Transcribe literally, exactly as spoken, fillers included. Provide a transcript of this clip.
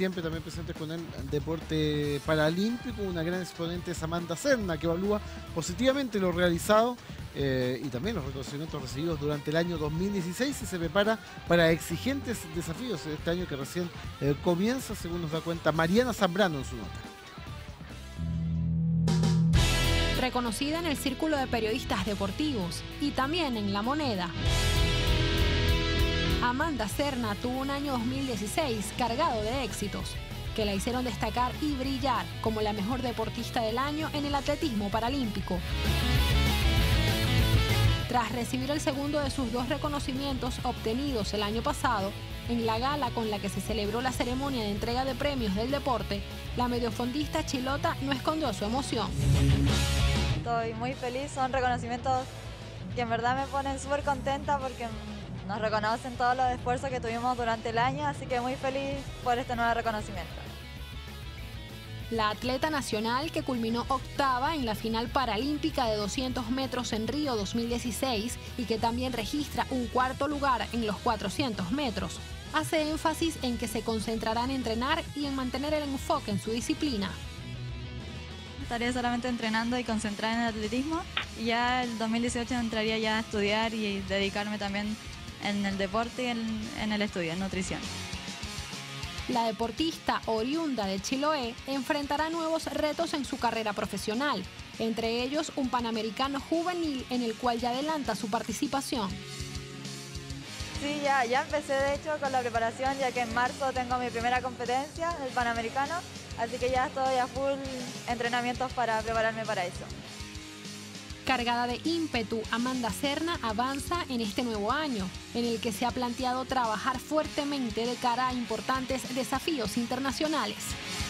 siempre también presentes con el deporte paralímpico. Una gran exponente es Amanda Serna, que evalúa positivamente lo realizado eh, y también los reconocimientos recibidos durante el año dos mil dieciséis y se prepara para exigentes desafíos este año que recién eh, comienza, según nos da cuenta Mariana Zambrano en su nota. Reconocida en el Círculo de Periodistas Deportivos y también en La Moneda, Amanda Serna tuvo un año dos mil dieciséis cargado de éxitos, que la hicieron destacar y brillar como la mejor deportista del año en el atletismo paralímpico. Tras recibir el segundo de sus dos reconocimientos obtenidos el año pasado, en la gala con la que se celebró la ceremonia de entrega de premios del deporte, la mediofondista chilota no escondió su emoción. Estoy muy feliz, son reconocimientos que en verdad me ponen súper contenta porque nos reconocen todos los esfuerzos que tuvimos durante el año, así que muy feliz por este nuevo reconocimiento. La atleta nacional, que culminó octava en la final paralímpica de doscientos metros en Río dos mil dieciséis y que también registra un cuarto lugar en los cuatrocientos metros, hace énfasis en que se concentrará en entrenar y en mantener el enfoque en su disciplina. Estaría solamente entrenando y concentrada en el atletismo y ya el dos mil dieciocho entraría ya a estudiar y dedicarme también en el deporte y en, en el estudio, en nutrición. La deportista oriunda de Chiloé enfrentará nuevos retos en su carrera profesional, entre ellos un Panamericano juvenil en el cual ya adelanta su participación. Sí, ya, ya empecé de hecho con la preparación, ya que en marzo tengo mi primera competencia, el Panamericano, así que ya estoy a full entrenamientos para prepararme para eso. Cargada de ímpetu, Amanda Serna avanza en este nuevo año, en el que se ha planteado trabajar fuertemente de cara a importantes desafíos internacionales.